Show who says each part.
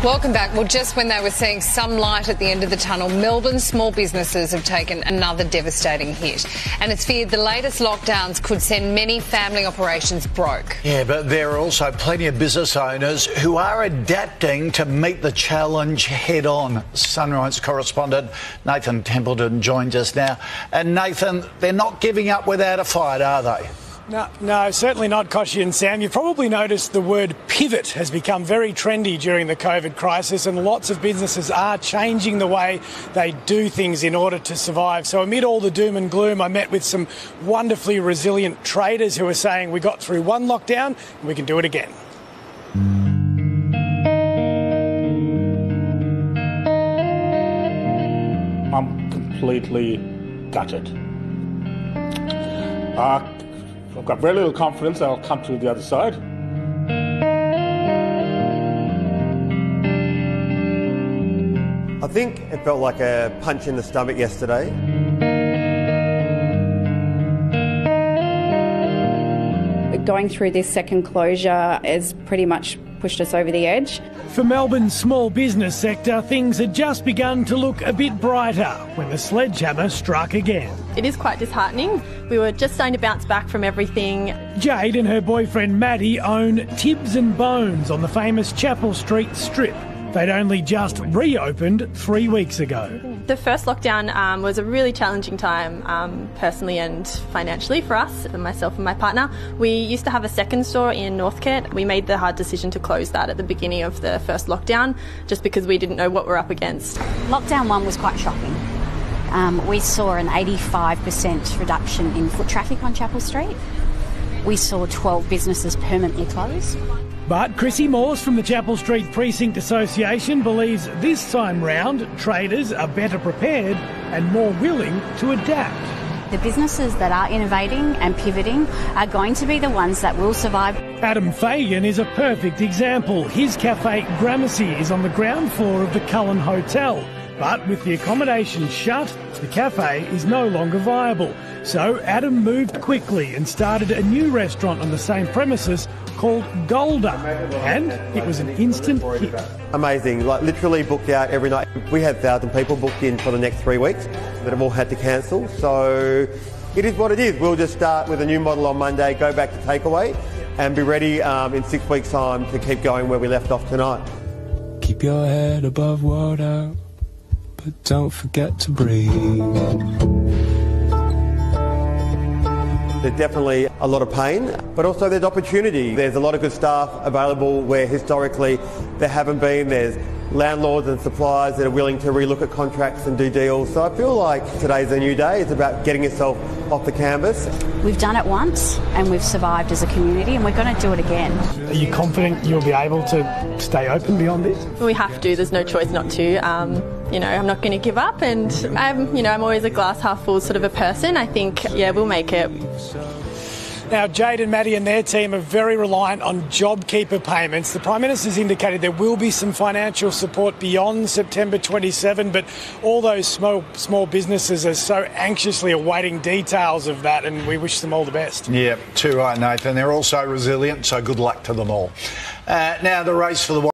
Speaker 1: Welcome back. Well, just when they were seeing some light at the end of the tunnel, Melbourne's small businesses have taken another devastating hit. And it's feared the latest lockdowns could send many family operations broke.
Speaker 2: Yeah, but there are also plenty of business owners who are adapting to meet the challenge head on. Sunrise correspondent Nathan Templeton joins us now. And Nathan, they're not giving up without a fight, are they?
Speaker 3: No, certainly not, Koshi and Sam. You've probably noticed the word pivot has become very trendy during the COVID crisis, and lots of businesses are changing the way they do things in order to survive. So amid all the doom and gloom, I met with some wonderfully resilient traders who are saying we got through one lockdown and we can do it again.
Speaker 4: I'm completely gutted. I've got very little confidence I'll come through the other side.
Speaker 5: I think it felt like a punch in the stomach yesterday.
Speaker 6: Going through this second closure has pretty much pushed us over the edge.
Speaker 3: For Melbourne's small business sector, things had just begun to look a bit brighter when the sledgehammer struck again.
Speaker 7: It is quite disheartening. We were just starting to bounce back from everything.
Speaker 3: Jade and her boyfriend Maddie own Tibbs and Bones on the famous Chapel Street strip. They'd only just reopened 3 weeks ago.
Speaker 7: The first lockdown was a really challenging time, personally and financially for us, myself and my partner. We used to have a second store in Northcote. We made the hard decision to close that at the beginning of the first lockdown, just because we didn't know what we're up against.
Speaker 8: Lockdown 1 was quite shocking. We saw an 85% reduction in foot traffic on Chapel Street. We saw 12 businesses permanently close.
Speaker 3: But Chrissie from the Chapel Street Precinct Association believes this time round traders are better prepared and more willing to adapt.
Speaker 8: The businesses that are innovating and pivoting are going to be the ones that will survive.
Speaker 3: Adam Fagan is a perfect example. His cafe Gramercy is on the ground floor of the Cullen Hotel. But with the accommodation shut, the cafe is no longer viable. So Adam moved quickly and started a new restaurant on the same premises called Golder. And it was an instant hit.
Speaker 5: Amazing, like literally booked out every night. We had 1,000 people booked in for the next 3 weeks that have all had to cancel. So it is what it is. We'll just start with a new model on Monday, go back to takeaway and be ready in 6 weeks' time to keep going where we left off tonight.
Speaker 9: Keep your head above water, but don't forget to breathe.
Speaker 5: There's definitely a lot of pain, but also there's opportunity. There's a lot of good staff available where historically there haven't been. There's landlords and suppliers that are willing to relook at contracts and do deals. So I feel like today's a new day. It's about getting yourself off the canvas.
Speaker 8: We've done it once and we've survived as a community and we're going to do it again.
Speaker 3: Are you confident you'll be able to stay open beyond this?
Speaker 7: We have to. There's no choice not to. I'm not going to give up, and I'm always a glass half full sort of a person. I think, we'll make it.
Speaker 3: Now, Jade and Maddie and their team are very reliant on JobKeeper payments. The Prime Minister's indicated there will be some financial support beyond September 27, but all those small businesses are so anxiously awaiting details of that, and we wish them all the best.
Speaker 2: Yeah, too right, Nathan. They're also resilient, so good luck to them all. Now, the race for the